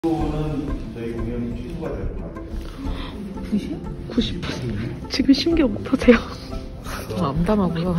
는 저희 공연이 취소가 될 것 같아요. 90%? 지금 신경 어떠세요? 암담하고요.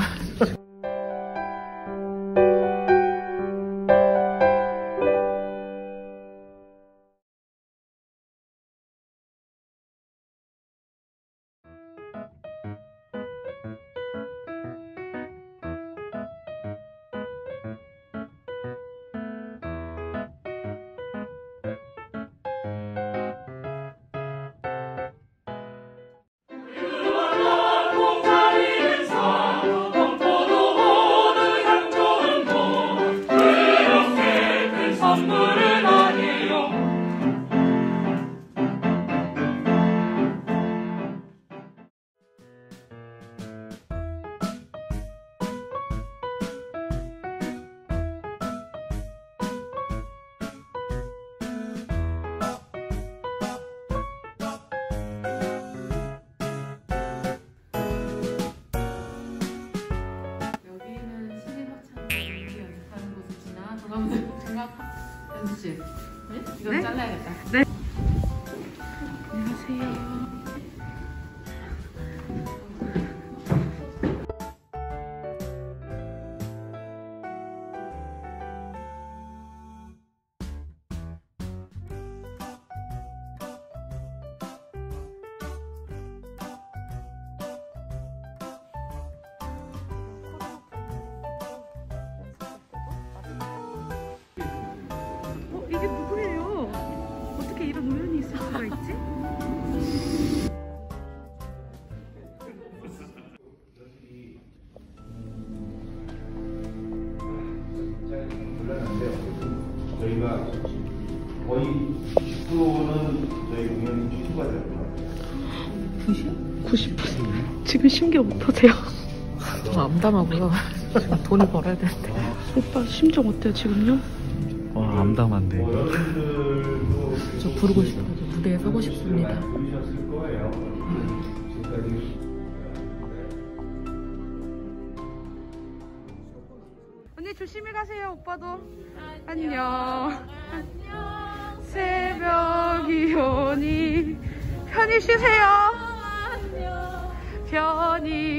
연수씨, 이거 네? 잘라야겠다. 네. 안녕하세요. 이게 누구예요? 어떻게 이런 우연이 있을 수가 있지? 저희가 거의 90%는 저희 공연이 취소가 될 것 같아요. 90%? 지금 신경 어떠세요? 암담하고요. 지금 돈을 벌어야 되는데. 오빠 심정 어때요 지금요? 암담한데. 저 부르고 싶어요. 무대에 서고 싶습니다. 언니 조심히 가세요. 오빠도. 안녕. 새벽이 오니 편히 쉬세요. 편히